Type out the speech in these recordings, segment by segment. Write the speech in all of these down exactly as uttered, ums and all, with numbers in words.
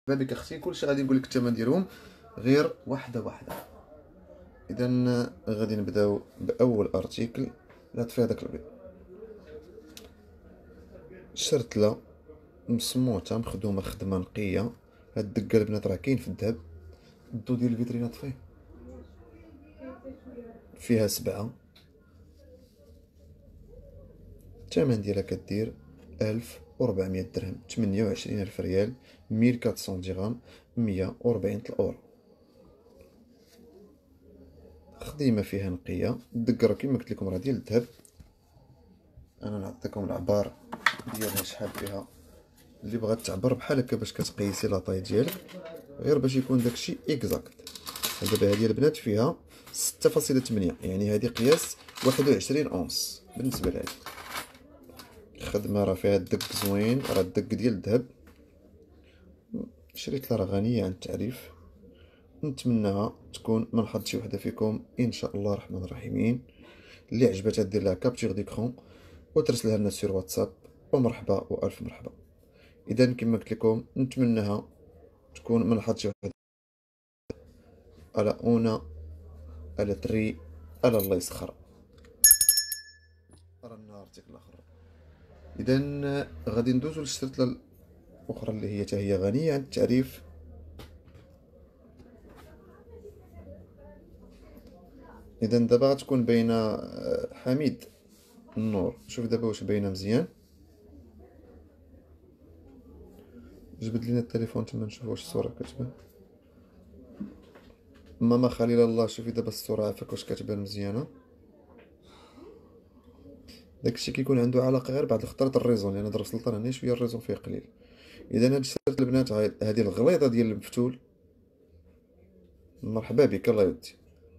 بك اختي كلشي غادي نقول لك الثمن ديالهم غير واحده واحده. اذا غادي نبداو باول ارتيكل. لا طفي هذاك البيض. شرتله مسموطه مخدومه خدمه نقيه. هاد الدقه البنات راه كاين في الذهب. الضو ديال الفيترينا طفيه. فيها سبعه. الثمن ديالها كدير ألف وربعمية درهم، ثمانية وعشرين ألف ريال، مية وأربعمية درهم، مية وربعين الأورو. خديمه فيها نقيه. الدقه راه كيما قلت لكم راه ديال الذهب. انا نعطيكم العبار ديالها شحال فيها. اللي بغات تعبر بحال هكا باش كتقيسي لاطاي ديالك غير باش يكون داكشي اكزاكت. دابا هذه البنات فيها ستة فاصلة ثمانية، يعني هذه قياس واحد وعشرين اونص بالنسبه لهذه الخدمه. راه فيها الدق زوين، راه الدق ديال الذهب. شريت راه غنيه عن التعريف. نتمناها تكون من حظ شي وحده فيكم ان شاء الله الرحمن الرحيمين. اللي عجبتها دير لها كابتشر ديكرون وترسلها لنا سير واتساب. ومرحبا والف مرحبا. اذا كما قلت لكم نتمناها تكون من حظ شي وحده. على اونا على تري على الله يسخر. راه النهار تيك الاخر. اذا غادي ندوزو للشرطه الاخرى اللي هي حتى هي غنيه عن التعريف. اذا دابا غتكون باينه حميد النور. شوف دابا واش باينه مزيان. جبد لينا التليفون تما نشوف واش الصوره كتبان. ماما خليل الله شوفي دابا الصوره عافاك واش كتبان مزيانه. داكشي كيكون عنده علاقه غير بعض الخطرات الريزون، لان ضرب سلطان هنا شويه الريزون فيه قليل. اذا هاد الشرط البنات هذه الغليظه ديال المفتول. مرحبا بك الله يودي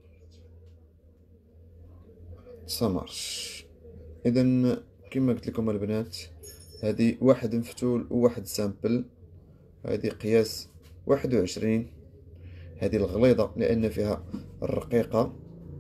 سامارش. اذا كما قلت لكم البنات هذه واحد مفتول وواحد سامبل. هذه قياس واحد وعشرين. هذه الغليظه لان فيها الرقيقه.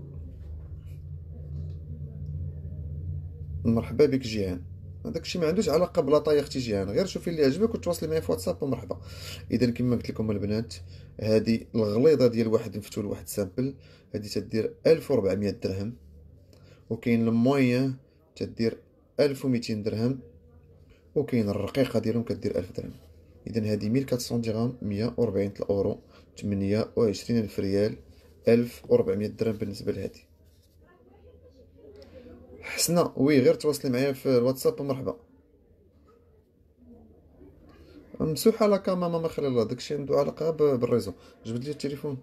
مرحبا بك جيهان. هذاك الشيء ما عندوش علاقه بلاطاي اختي جيهان، غير شوفي اللي عجبك وتواصلي معايا في واتساب ومرحبا. اذا كما قلت لكم البنات هذه الغليظه ديال واحد مفتول واحد سامبل. هذه تدير ألف وربعمية درهم. وكاين المويه تدير ألف ومئتين درهم. وكاين الرقيقه ديالهم كدير ألف درهم. اذا هذه مية وأربعمية درهم، مية وربعين الاورو، ثمانية وعشرين الف ريال، ألف وربعمية درهم بالنسبه لهذه. حسنا وي غير تواصلي معايا في الواتساب ومرحبا. ممسوحه لا كاما ماما خلي الله داكشي عنده علاقه بالريزو. جبد لي التليفون.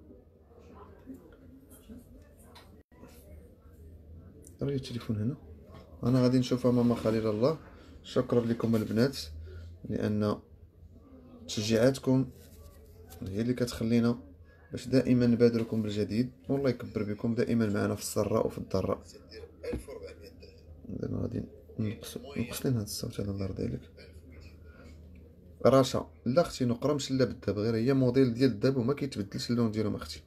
راه التليفون هنا. انا غادي نشوفها ماما خليل الله. شكرا لكم البنات لان تشجيعاتكم هي اللي كتخلينا باش دائما نبادركم بالجديد، والله يكبر بكم دائما معنا في السراء وفي الضراء. اذا غادي نقص نقص لنا هذا الصوت على الله يرضي عليك. رشا لا اختي نقرا مش لا بالذهب، غير هي موديل ديال الذهب وما كيتبدلش اللون ديالهم اختي.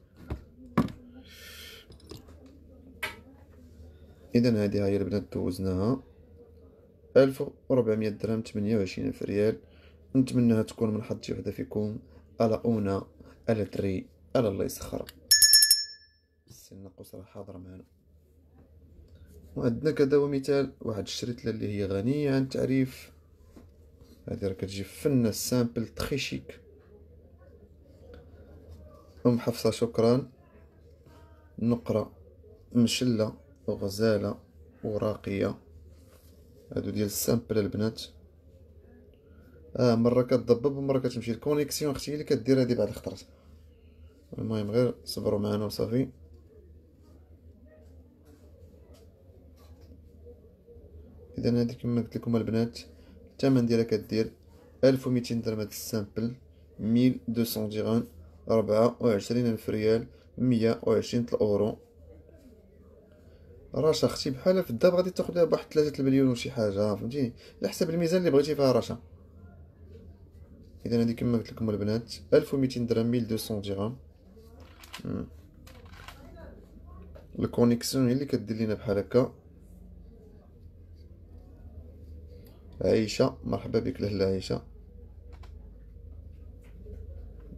اذا هذه هي البنات دوزناها ألف وربعمية درهم، ثمانية وعشرين ألف ريال. نتمنىها تكون من حظ شي وحده فيكم. على اونا على تري على الله يسخر. السي الناقوس راه حاضر معنا. وعندنا كذا ومثال واحد الشريطله اللي هي غنيه عن التعريف. هذه راه كتجي فنه سامبل تخي شيك. ام حفصه شكرا. نقره مشله وغزاله وراقيه. هادو ديال السامبل البنات. اه مره كتضبب ومره كتمشي الكونيكسيون اختي اللي كدير هادي بعد الخطرات. المهم غير صبروا معنا وصافي. اذا هذه كما قلت لكم البنات الثمن ديالها كدير ألف ومئتين درهم. هاد السامبل مية ومئتين درهم، أربعة وعشرين ألف ريال، مية وعشرين الاورو. رشا اختي بحال في الداب غادي تاخدها بواحد ثلاثة المليون وشي حاجه فهمتيني على حسب الميزان اللي بغيتي فيها رشا. اذا هذه كما قلت لكم البنات ألف ومئتين درهم، مية ومئتين درهم. الكونيكسيون هي اللي كدير لينا بحال هكا. عايشه مرحبا بك لاله عايشه.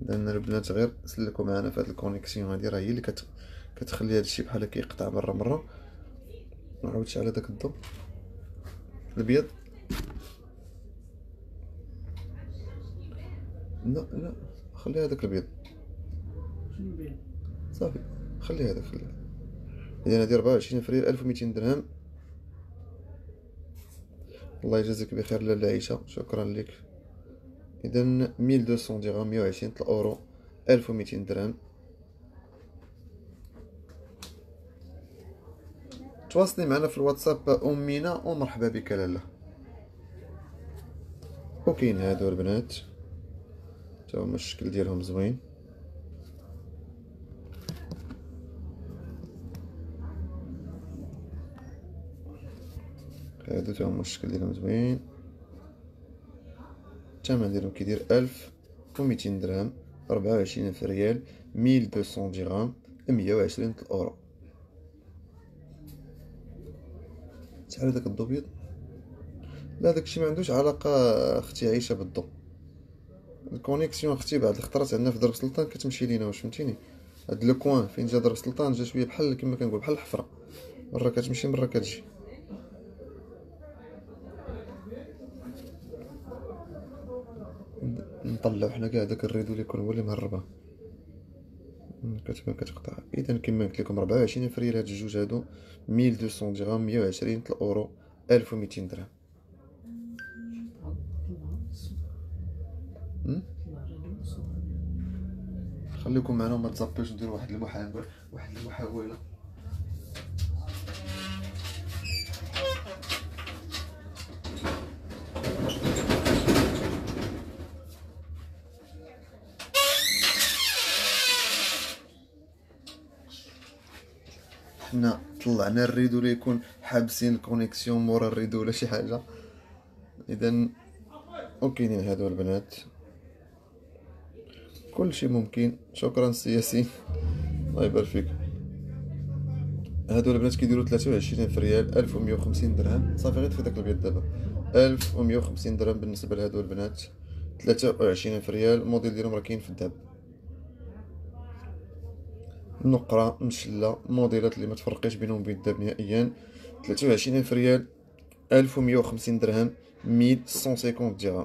لان البنات غير سلكوا معنا في هاد الكونيكسيون هادي، راه هي اللي كت... كتخلي هادشي بحال كيقطع مره مره. نعاودش على داك الضو الابيض. لا لا خلي هذاك الابيض صافي، خلي هذاك خلي هذاك. اذا هادي أربعة وعشرين فريال ألف ومئتين درهم. الله يجازيك بخير لاله عيشه، شكرا لك. اذا ألف ومئتين درهم، مية وعشرين الاورو، ألف ومئتين درهم. تواصلي معنا في الواتساب امينه ومرحبا بك لاله. وكاين هادو البنات تا هما الشكل ديالهم زوين. هادو تا هما الشكل ديالهم زوين. الثمن ديالهم كيدير ألف ومئتين درهم، أربعة وعشرين ألف ريال، مية ومئتين درهم، مية وعشرين الاورو. شحال هذاك الضو بيض؟ لا داكشي ما عندوش علاقه اختي عايشه بالضو. الكونيكسيون اختي بعض الخطرات عندنا في درب سلطان كتمشي لينا، واش فهمتيني؟ هاد لو كوان فين جا درب سلطان جا شويه بحال كما كنقول بحال الحفره، مره كتمشي مره كتجي. نطلعو حنا كاع داك الريدو اللي يكون هو اللي مهربه كتبان كتقطع. اذا كما قلت لكم أربعة وعشرين ألف ريال هاد الجوج هادو، مية ومئتين درهم، مية وعشرين الاورو، ألف ومئتين درهم. خليكم معنا وما تزابيوش، نديرو واحد المحاولة واحد المحاولة. حنا طلعنا الريدو اللي يكون حابسين الكونيكسيون مورا الريدو ولا شي حاجه. اذا وكاينين هادو البنات كلشي ممكن. شكرا سي ياسين، الله يبارك فيك. هادو البنات كيديروا ثلاثة وعشرين ألف ريال، ألف ومية وخمسين درهم. صافي غير في داك البيض دابا ألف ومية وخمسين درهم بالنسبه لهادو البنات. ثلاثة وعشرين ألف ريال، الموديل ديالهم راه كاين في الذهب. نقرة مشلة، موديلات اللي ما تفرقيش بينهم وبين الذهب نهائيا. ثلاثة وعشرين ألف ريال، ألف ومية وخمسين درهم، مية ومئتين وخمسين درهم.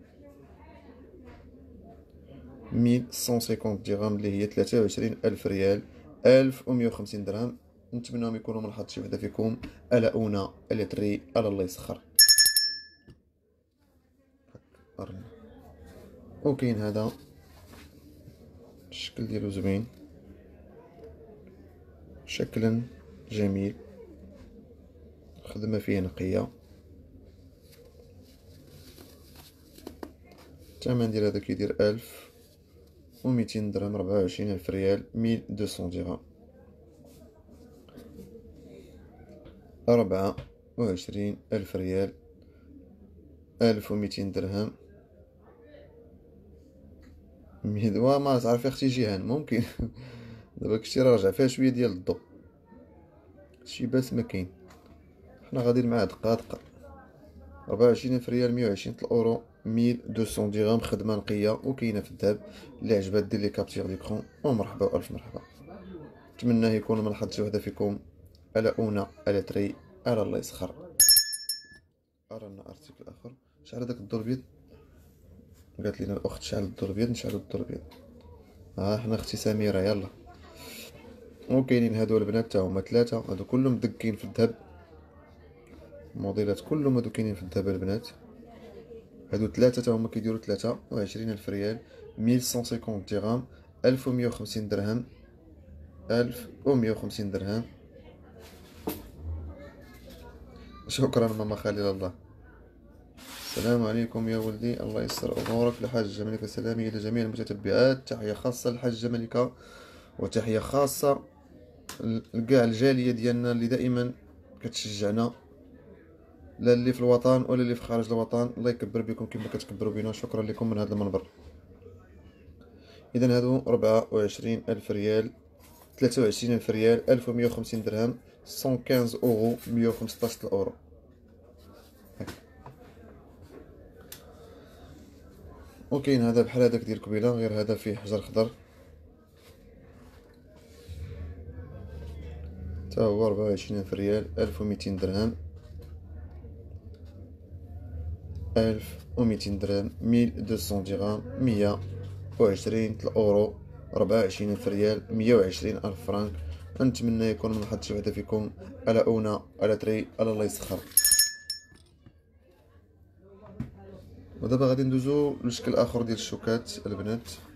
مية ومئتين وخمسين درهم اللي هي ثلاثة وعشرين ألف ريال، ألف ومية وخمسين درهم. نتمنىهم يكونوا من حظ شي وحده فيكم. الا اونا الا تري الا الله يسخر. وكاين هذا الشكل ديالو زوين، شكلا جميل، خدمه فيه نقيه. الثمن ديال هذا كيدير ألف ومئتين درهم، أربعة وعشرين ألف ريال، مية ومئتين درهم. أربعة وعشرين ألف ريال، ألف ومئتين درهم، ميدوا ما تعرفي اختي جيهان ممكن. دابا كشتي راه رجع فيها شويه ديال الضو، شي باس ما كاين. حنا غاديين معاه دقه دقه. أربعة وعشرين ألف ريال، مية وعشرين الاورو، مية ومئتين درهم، خدمه نقيه وكاينه في الذهب. اللي عجبات دير لي كابتير ديكرون ومرحبا والف مرحبا. نتمنى يكون من حظ شي وحده فيكم. الا اونا الا تري الا الله يسخر. ارانا ارتيكل اخر. شحال هذاك الدور الابيض؟ قالت لنا الاخت شحال الدور الابيض؟ نشعلو الدور الابيض. ها حنا اختي سميره يلا. وكاينين هادو البنات تا هما ثلاثه، هادو كلهم مدقين في الذهب، الموديلات كلهم هادو كاينين في الذهب البنات. هادو ثلاثه تا هما كيديروا ثلاثة وعشرين ألف ريال، مية ومئتين وخمسين درهم، ألف ومية وخمسين درهم، ألف ومية وخمسين درهم. شكرا ماما خليل الله. السلام عليكم يا ولدي، الله يسر امورك. لحاجة ملكة سلامي الى جميع المتتبعات. تحية خاصة للحاجة ملكة، وتحية خاصة لكاع الجالية ديالنا اللي دائما كتشجعنا، لا اللي في الوطن ولا اللي في خارج الوطن. الله يكبر بكم كما كتكبروا بنا، شكرا لكم من هذا المنبر. اذا هادو أربعة وعشرين ألف ريال، ثلاثة وعشرين ألف ريال، ألف ومية وخمسين درهم، مية وخمسطاش اورو، مية وخمسطاش الاورو. وكاين هذا بحال هذاك ديال قبيله، غير هذا فيه حجر خضر، تا هو ربعة وعشرين ألف ريال، ألف وميتين درهم، ألف وميتين درهم، ميل دوسون درهم، مية وعشرين الأورو، ربعة وعشرين ألف ريال، مية وعشرين ألف فرانك. نتمنى يكون من حظ شي وحده فيكم، على أونا على تري على الله يسخر. ودابا غادي ندوزو لشكل اخر ديال الشوكات البنات.